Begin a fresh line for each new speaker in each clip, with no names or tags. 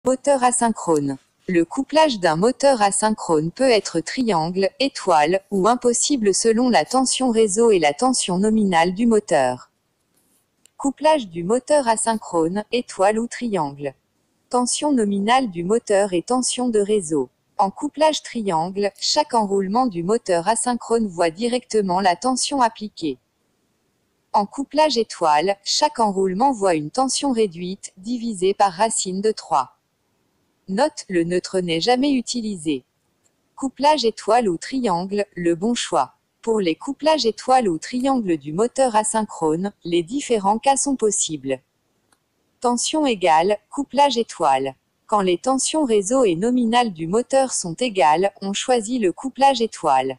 Moteur asynchrone. Le couplage d'un moteur asynchrone peut être triangle, étoile, ou impossible selon la tension réseau et la tension nominale du moteur. Couplage du moteur asynchrone, étoile ou triangle. Tension nominale du moteur et tension de réseau. En couplage triangle, chaque enroulement du moteur asynchrone voit directement la tension appliquée. En couplage étoile, chaque enroulement voit une tension réduite, divisée par racine de 3. Note, le neutre n'est jamais utilisé. Couplage étoile ou triangle, le bon choix. Pour les couplages étoile ou triangle du moteur asynchrone, les différents cas sont possibles. Tension égale, couplage étoile. Quand les tensions réseau et nominale du moteur sont égales, on choisit le couplage étoile.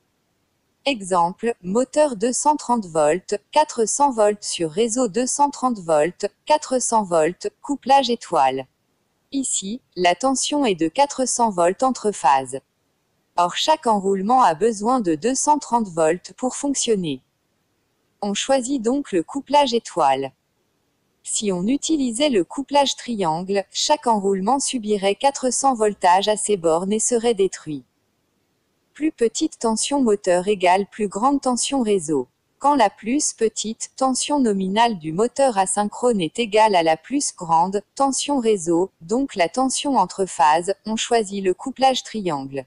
Exemple, moteur 230 volts, 400 volts sur réseau 230 volts, 400 volts, couplage étoile. Ici, la tension est de 400 volts entre phases. Or chaque enroulement a besoin de 230 volts pour fonctionner. On choisit donc le couplage étoile. Si on utilisait le couplage triangle, chaque enroulement subirait 400 voltages à ses bornes et serait détruit. Plus petite tension moteur égale plus grande tension réseau. Quand la plus petite tension nominale du moteur asynchrone est égale à la plus grande tension réseau, donc la tension entre phases, on choisit le couplage triangle.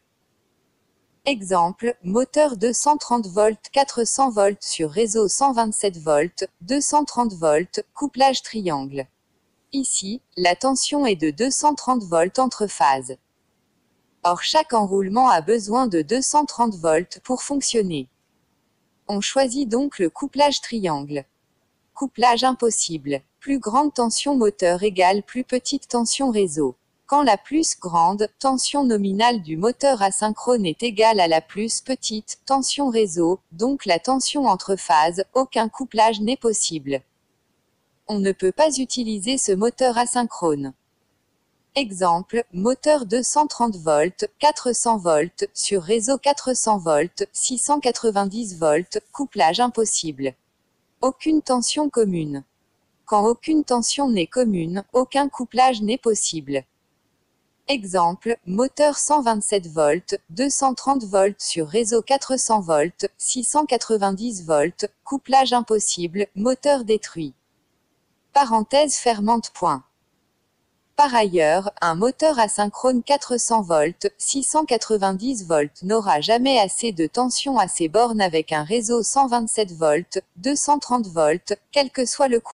Exemple, moteur 230 volts 400 volts sur réseau 127 volts, 230 volts, couplage triangle. Ici, la tension est de 230 volts entre phases. Or chaque enroulement a besoin de 230 volts pour fonctionner. On choisit donc le couplage triangle. Couplage impossible. Plus grande tension moteur égale plus petite tension réseau. Quand la plus grande tension nominale du moteur asynchrone est égale à la plus petite tension réseau, donc la tension entre phases, aucun couplage n'est possible. On ne peut pas utiliser ce moteur asynchrone. Exemple, moteur 230 volts, 400 volts, sur réseau 400 volts, 690 volts, couplage impossible. Aucune tension commune. Quand aucune tension n'est commune, aucun couplage n'est possible. Exemple, moteur 127 volts, 230 volts sur réseau 400 volts, 690 volts, couplage impossible, moteur détruit. Parenthèse fermante. Point. Par ailleurs, un moteur asynchrone 400 volts, 690 volts n'aura jamais assez de tension à ses bornes avec un réseau 127 volts, 230 volts, quel que soit le